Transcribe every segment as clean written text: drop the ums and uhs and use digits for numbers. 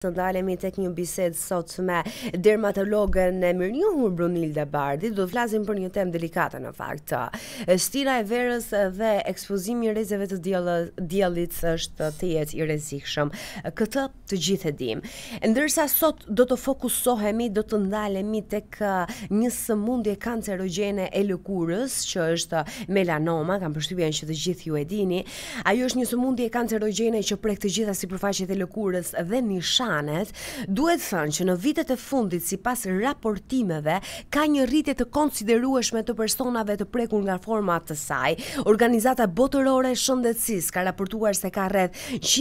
Të ndalemi tek një bisedë sot me dermatologen e mirënjohur Brunilde Bardhi. Do të flasim për një temë delikate në fakt. Stira e verës dhe ekspozimi i rrezeve të diellit është të jetë i rrezikshëm. Këtë të gjithë e dim. Ndërsa sot do të fokusohemi, do të ndalemi tek një sëmundje kancerogjene e lëkurës, që është melanoma. Kam përshtypjen që të gjithë ju e dini. Ajo është një sëmundje kancerogjene që prek të gjitha sipërfaqet e lëkurës dhe duhet thënë që në vitet e fundit, sipas raportimeve, ka një rritje të konsiderueshme të personave të prekur nga forma të saj. Organizata botërore e shëndetësisë ka raportuar se ka rreth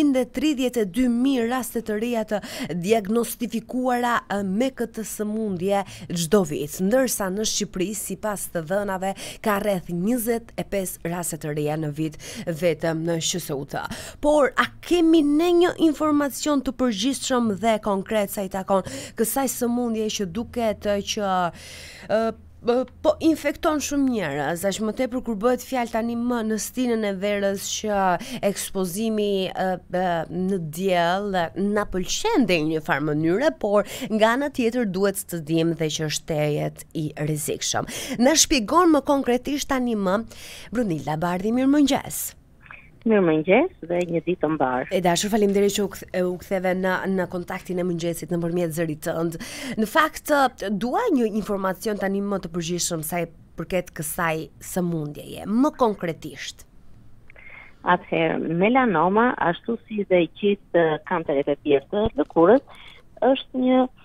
132.000 raste të reja të diagnostifikuara me këtë sëmundje çdo vit, ndërsa në Shqipëri, sipas të dhënave, ka rreth 25 raste të reja në vit vetëm në QSUT. Por a kemi ne një informacion të përgjithshëm dhe konkret sa i takon kësaj sëmundje që duket që po infekton shumë njerëz, aq më tepër kur bëhet fjalë tani më në stinën e verës që ekspozimi në diell na pëlqen në një farë mënyre, por nga ana tjetër duhet të dimë dhe që është jetë i rrezikshëm. Na shpjegon më konkretisht tani më Brunilde Bardhi, mirëmëngjes. Mirëmëngjes dhe një ditë të mbar. E dashur, faleminderit që u ktheve në kontaktin e mëngjesit nëpërmjet zërit tënd. Në fakt, dua një informacion tani më të përgjithshëm sa i përket kësaj sëmundjeje, më konkretisht. Atëherë, melanoma, ashtu si dhe gjithë kanceret e tjerë të lëkurës, është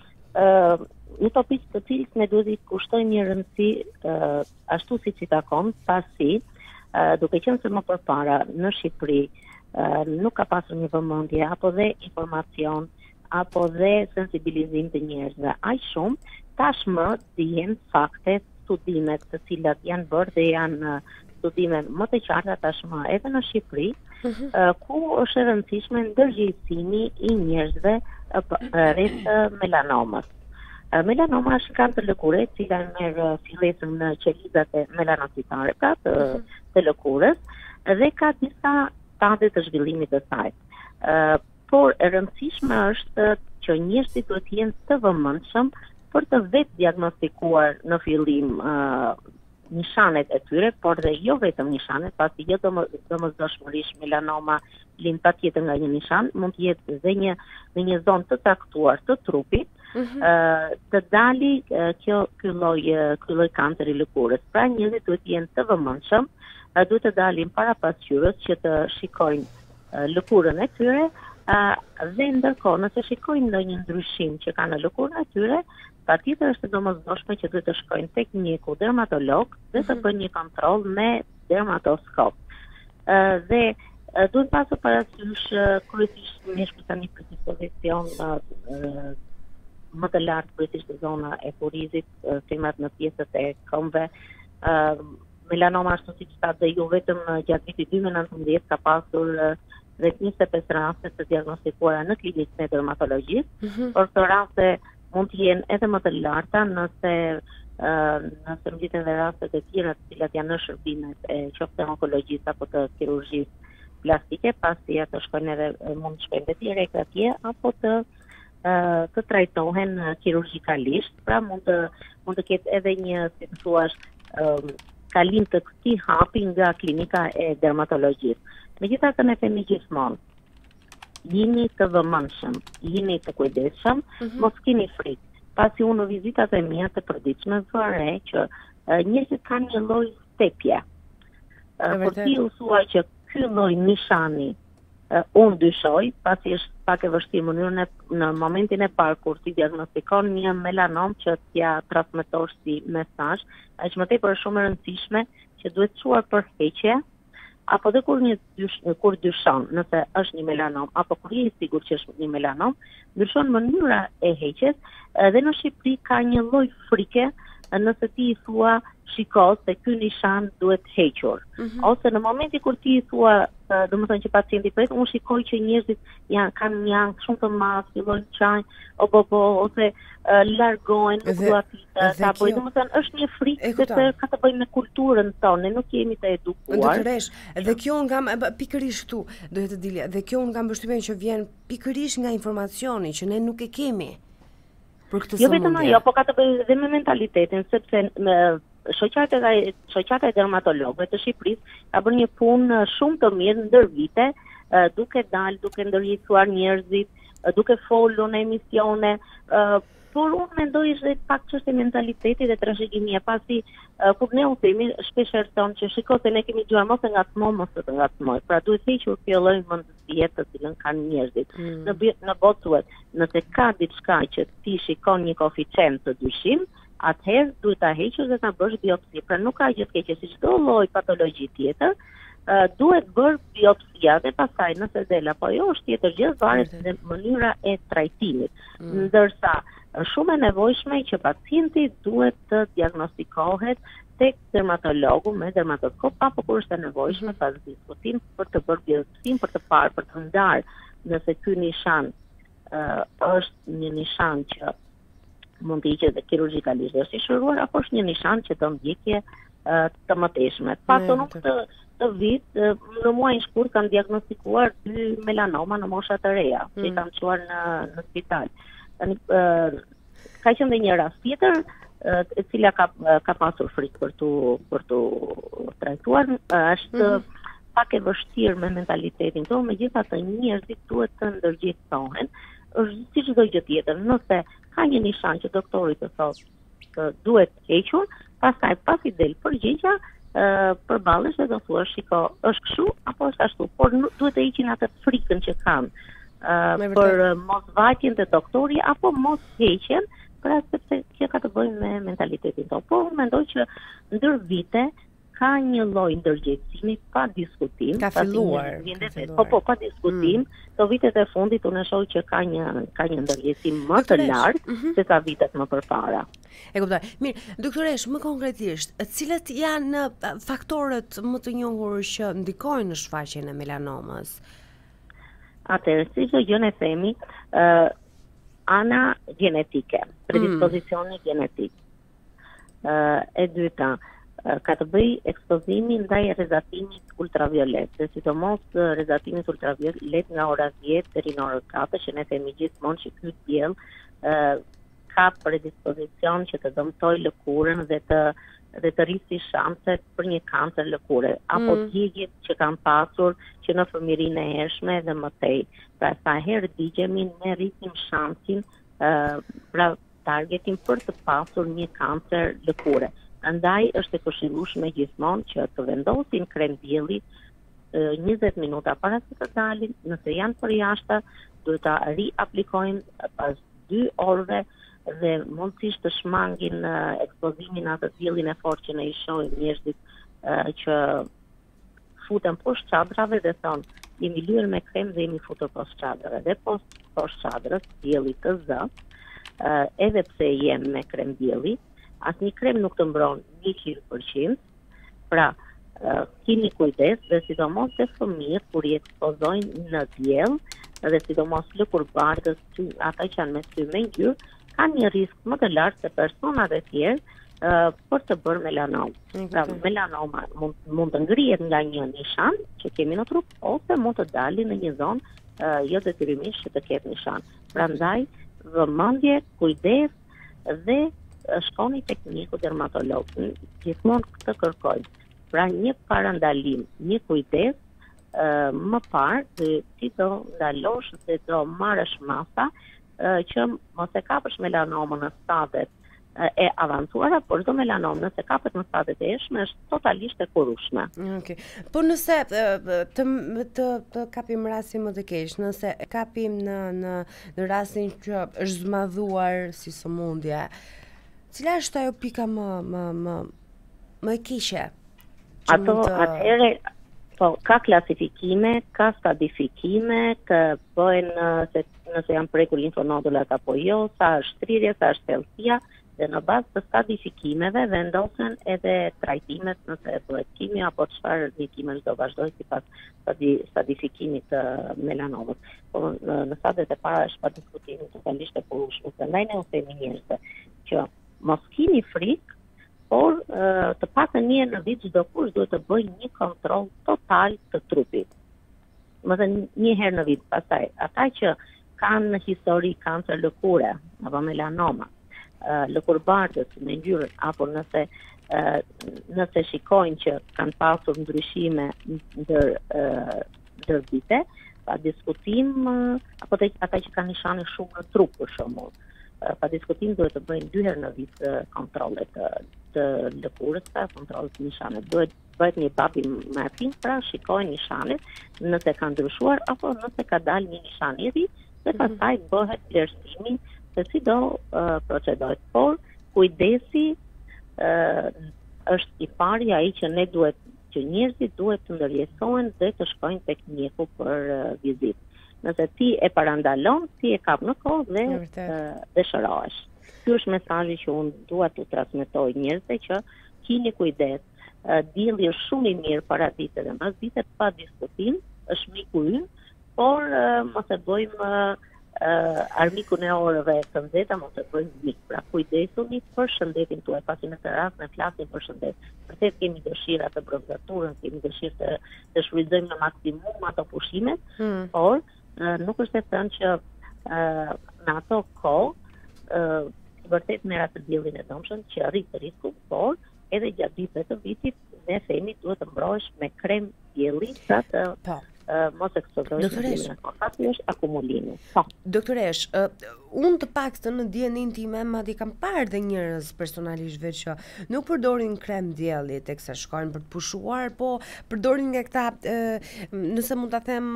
një topik të cilit ne duhet i kushtojmë një rëndësi ashtu siç i takon, pasi duke qenë se më përpara në Shqipëri nuk ka pasur një vëmendje apo dhe informacion apo dhe sensibilizim të njerëzve aq shumë, tashmë dihen fakte, studimet të cilat janë bërë dhe janë studime më të qarta tashmë edhe në Shqipëri, ku është e rëndësishme ndërgjegjësimi i njerëzve rreth melanomës. Melanoma është kancer lëkure, e cila merr fillesën në qelizat e melanocitare, pra të lëkurës, dhe ka disa stade të zhvillimit të saj. Por e rëndësishme është që njerëzit duhet të jenë të vëmendshëm për të vetë diagnostikuar në fillim nishanet e tyre, por dhe jo vetëm nishanet, pasi jo domosdoshmërisht melanoma lind patjetër nga një nishan, mund të jetë dhe në një zonë të caktuar të trupit, të dali ky lloj kanceri lëkurës. Pra njerëzit duhet të jenë të vëmendshëm, duhet të dalin para pasqyrës që të shikojnë lëkurën e tyre, dhe ndërkohë nëse shikojnë ndonjë ndryshim që ka në lëkurën e tyre, patjetër është domosdoshme që duhet të shkojnë tek mjeku dermatolog dhe të bëjnë një kontroll me dermatoskop. Dhe duhet pasur parasysh kryesisht me tani për dispozicion më të lartë, kryesisht në zona e kurizit, femrat në pjesët e këmbëve. Melanoma ashtu siç thatë dhe ju, vetëm gjatë vitit 2019 ka pasur rreth 25 raste të diagnostikuara në klinikën e dermatologjisë, por këto raste mund të jenë edhe më të larta nëse mbiten dhe raste të tjera të cilat janë në shërbimet e qoftë onkologjisë apo të kirurgjisë plastike, pasi ato shkojnë edhe mund të shkojnë direkt atje apo të trajtohen kirurgjikalisht, pra mund të ketë edhe një, si të thuash, kalim të këtij hapi nga klinika e dermatologjisë. Megjithatë ne themi gjithmonë, jini të vëmendshëm, jini të kujdesshëm, mos keni frikë. Pasi unë në vizitat e mia të përditshme vëre që njerëzit kanë një lloj stepje. Por ti u thua që ky lloj nishani unë dyshoj, pasi është pak e vështirë në momentin e parë kur ti diagnostikon një melanom që t'ja transmetosh si mesazh, aq më tepër është shumë e rëndësishme që duhet çuar për heqje, apo dhe kur dyshon nëse është një melanom, apo kur je i sigurt që është një melanom, ndryshon mënyra e heqjes, dhe në Shqipëri ka një lloj frike nëse ti i thua shiko se ky nishan duhet hequr. Ose në momentin kur ti thua, domethënë që pacienti pret, unë shikoj që njerëzit kanë një ankth shumë të madh, fillojnë të çajnë, ose largohen, nuk dua ta bëj. Domethënë është një frikë sepse ka të bëjë me kulturën tonë, ne nuk jemi të edukuar. Doktoresh, dhe kjo unë kam pikërisht këtu, dohet të dilja, dhe kjo unë kam përshtypjen që vjen pikërisht nga informacioni që ne nuk e kemi për këtë sëmundje. Jo vetëm ajo, po ka të bëjë edhe me mentalitetin, sepse shoqata e dermatologëve të Shqipërisë ka bërë një punë shumë të mirë ndër vite, duke dalë, duke ndërhyrësuar njerëzit, duke folur në emisione, por unë mendoj se pak çështje mentaliteti dhe trashëgimia, pasi kur ne u themi shpesh herë që shikoj se ne kemi dëgjuar mos e ngacmoj, mos e ngacmoj. Pra duhet hequr kjo lloj mendësie të cilën kanë njerëzit. Në botë thuhet, nëse ka diçka që ti shikon një koeficient të dyshim, atëherë duhet ta heqësh dhe ta bësh biopsi. Pra nuk ka gjë të keqe, si çdo lloj patologji tjetër, duhet bërë biopsia dhe pastaj nëse del apo jo është tjetër gjë, varet nga mënyra e trajtimit. Ndërsa shumë e nevojshme që pacienti duhet të diagnostikohet tek dermatologu me dermatoskop, apo kur është e nevojshme pas diskutim për të bërë biopsin, për të parë, për të ndarë nëse ky nishan është një nishan që mund të hiqet kirurgjikalisht dhe është i shëruar, apo është një nishan që do ndjekje të mëtejshme. Pason nuk të vit, në muajin shkurt kanë diagnostikuar 2 melanoma në mosha të reja, që i kanë çuar në spital. Ka qenë dhe një rast tjetër, e cila ka pasur frikë për tu trajtuar, është pak e vështirë me mentalitetin tonë, megjithatë njerëzit duhet të ndërgjegjësohen. Është si çdo gjë tjetër, nëse ka një nishan që doktori të thotë që duhet hequr, pastaj pasi del përgjigja, përballesh dhe do thua, shiko, është kështu apo është ashtu, por duhet të heqin atë frikën që kanë për mosvajtjen te doktori apo mos heqjen, pra sepse kjo ka të bëjë me mentalitetin tonë. Por unë mendoj që ndër vite ka një lloj ndërgjegjësimi pa diskutim. Ka filluar. Pa diskutim. Këto vitet e fundit unë shoh që ka një ndërgjegjësim më të lartë se sa vitet më përpara. E kuptoj. Mirë, doktoresh, më konkretisht, cilat janë faktorët më të njohur që ndikojnë në shfaqjen e melanomës? Atëherë, si çdo gjë ne themi, ana genetike, predispozicioni genetik. E dyta, ka të bëj ekspozimi ndaj rrezatimit ultraviolet, dhe sidomos rrezatimit ultraviolet nga ora 10 deri në orën 4, që ne themi gjithmonë që ky diell ka predispozicion që të dëmtojë lëkurën dhe të rrisi shanset për një kancer lëkure, apo djegjet që kanë pasur që në fëmijërinë e hershme dhe më tej. Pra sa herë digjemi ne rrisim shansin, pra targetin për të pasur një kancer lëkure. Andaj është e këshillueshme gjithmonë që të vendosin krem dielli 20 minuta para se të dalin, nëse janë përjashta, duhet ta riaplikojnë pas 2 orëve dhe mundësisht të shmangin ekspozimin atë diellin e fortë që ne i shohim njerëzit që futen poshtë çadrave dhe thonë jemi lyer me krem dhe jemi futur poshtë çadrave dhe poshtë çadrës dielli të zë, edhe pse jem me krem dielli, asnjë krem nuk të mbron 100%, pra keni kujdes dhe sidomos te fëmijët kur i ekspozojnë në diell dhe sidomos lëkurbardhës, ata që janë me sy me ngjyrë, kanë një risk më të lartë se personat e tjerë për të bërë melanom. Pra melanoma mund të ngrihet nga një nishan që kemi në trup, ose mund të dalë në një zonë jo detyrimisht që të ketë nishan. Prandaj vëmendje, kujdes dhe shkoni tek mjeku dermatolog. Gjithmonë këtë kërkoj. Pra një parandalim, një kujdes më parë ti do ndalosh dhe do marrësh masa që mos e kapësh melanomën në stadet e avancuara, por çdo melanom nëse kapet në stadet e hershme është totalisht e kurueshme. Okej. Po nëse të kapim rastin më të keq, nëse kapim në rastin që është zmadhuar si sëmundje, cila është ajo pika më e keqe? Atëherë ka klasifikime, ka stadifikime, bëhen nëse janë prekur linfonodulat apo jo, sa është thrirrja, sa është thellësia, Dhe në bazë të stadifikimeve vendosen edhe trajtimet nëse bëhet kimio apo çfarë ndikime do vazhdoj sipas stadifikimit të melanomës. Po në stadiet e para është pa diskutim totalisht e porushme. Prandaj ne u themi njerëzve që mos keni frikë, por të paktën një herë në vit çdo kush duhet të bëjë një kontroll total të trupit. Më thënë një herë në vit. Pastaj ata që kanë histori kancer lëkure apo melanoma, lëkurbartës në ngjyrën apo nëse shikojnë që kanë pasur ndryshime ndër vite, pa diskutim apo ata që kanë nishane shumë në trup për shembull. Pa diskutim duhet të bëjnë 2 herë në vit kontrolle të lëkurës, kontrolle të nishaneve. Duhet bëhet një babi mapping, pra shikojnë nishanet, nëse kanë ndryshuar apo nëse ka dalë një nishan i ri, dhe pastaj bëhet vlerësimi se si do procedohet. Por kujdesi është i pari ai që ne duhet që njerëzit duhet të ndërgjegjësohen dhe të shkojnë tek mjeku për vizitë. Nëse ti e parandalon, ti e kap në kohë dhe dëshirohesh. Ky është mesazhi që unë dua t'u transmetoj njerëzve që keni kujdes. Dielli është shumë i mirë para ditës dhe mbas ditës pa diskutim, është miku ynë, por mos e bëjmë armikun e orëve të nxehta, mos e bëjmë mik. Pra kujdesuni për shëndetin tuaj, pasi në këtë rast ne flasim për shëndet. Vërtet kemi dëshira të bronzaturën, kemi dëshirë të shfrytëzojmë në maksimum ato pushimet, por nuk është e thënë që në ato kohë vërtet merr atë diellin e dëmshëm që rrit risku, por edhe gjatë ditëve të vitit ne themi duhet të mbrohesh me krem dielli sa të mos ekspozohesh në fati është akumulimi. Doktoresh, unë të paktën në dijenin time madje kam parë dhe njerëz personalisht vetë që nuk përdorin krem dielli teksa shkojnë për të pushuar, po përdorin nga këta nëse mund ta them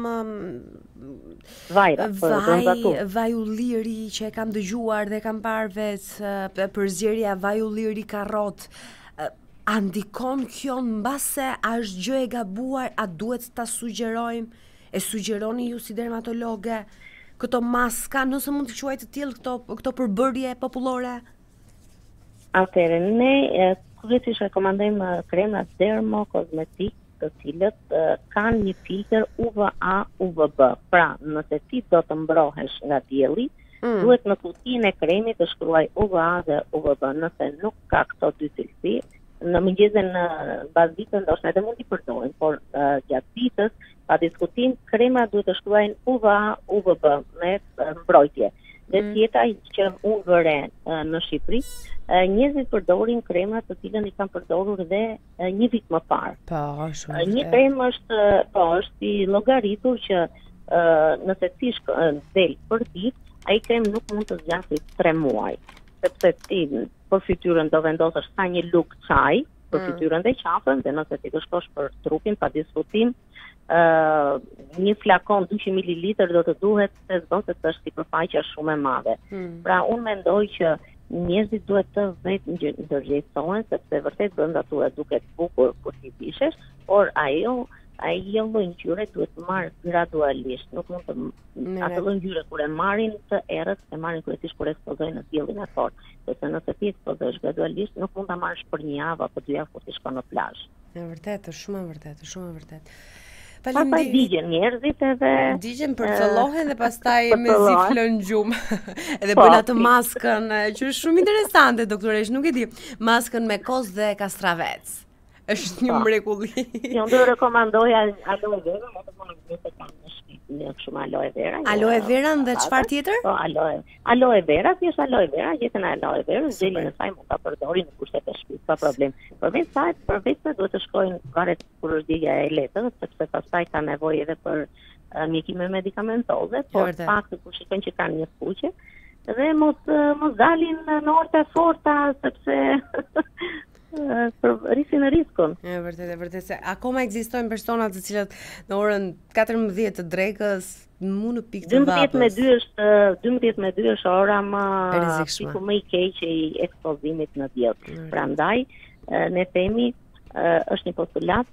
vaj ulliri që e kam dëgjuar dhe kam parë vetë përzierja vaj ulliri karrot. A ndikon kjo mbase a është gjë e gabuar, a duhet ta sugjerojmë? E sugjeroni ju si dermatologe këto maska, nëse mund të quajë të tillë këto përbërje popullore? Atëherë ne kryesisht rekomandojmë kremat dermokozmetik, të cilët kanë një filtr UVA UVB. Pra, nëse ti do të mbrohesh nga dielli, duhet në kutinë e kremit të shkruaj UVA dhe UVB. Nëse nuk ka këto dy cilësi, në mëngjesën në bazë ditën ndoshta edhe mund t'i përdorin, por gjatë ditës pa diskutim krema duhet të shkruajnë UVA UVB me mbrojtje. Dhe tjetra që unë vëre në Shqipëri, njerëzit përdorin krema të cilën i kanë përdorur dhe një vit më parë. Një krem është i llogaritur që nëse ti del për ditë, ai krem nuk mund të zgjasë 3 muaj, sepse ti për fytyrën do vendosësh sa një lugë çaj për fytyrën dhe qafën, dhe nëse ti do shkosh për trupin pa diskutim, një flakon 200 ml do të duhet se s'do se është sipërfaqja shumë e madhe. Pra unë mendoj që njerëzit duhet të vetë ndërgjegjësohen, sepse vërtet brenda tuaj duket bukur kur ti pishesh, por ai lloj ngjyre duhet marrë gradualisht. Nuk mund të atë lloj ngjyre kur e marrin të errët, e marrin kryesisht kur ekspozojnë në diellin e fortë. Sepse nëse ti ekspozohesh gradualisht, nuk mund ta marrësh për 1 javë apo 2 javë kur ti shkon në plazh. Është vërtet, shumë e vërtet. Pastaj digjen njerëzit edhe digjen përcollohen dhe pastaj mezi flën gjumë. Edhe bëjnë atë maskën që është shumë interesante, doktoresh, nuk e di. Maskën me kos dhe kastravec. Është një mrekulli. Jo, do rekomandoj aloe vera, më të thonë se kanë në shtëpi në shumë aloe vera. Aloe vera dhe çfarë tjetër? Po, aloe vera, thjesht aloe vera, jetën e aloe vera, zelin e saj mund ta përdori në kushtet e shtëpisë pa problem. Përveç se duhet të shkojnë varet kur është digja e lehtë, sepse pastaj ka nevojë edhe për mjekime medikamentoze, por pak të shikojnë që kanë një fuqe dhe mos dalin në orë të forta sepse rrisin riskun. E vërtet se akoma ekzistojnë persona të cilët në orën 14 të drekës mund në pikë të vapës. 12 me 2 është ora më i keq i ekspozimit në diell. Prandaj ne themi është një postulat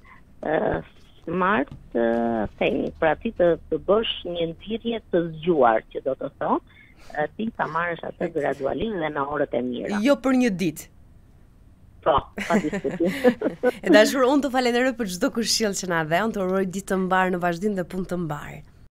smart themi, pra ti të bësh një nxirje të zgjuar, që do të thotë ti ta marrësh atë gradualisht dhe në orët e mira. Jo për një ditë. Po, pa diskutim. E dashur, unë të falenderoj për çdo këshill që na dhe, unë të uroj ditë të mbar në vazhdim dhe punë të mbar.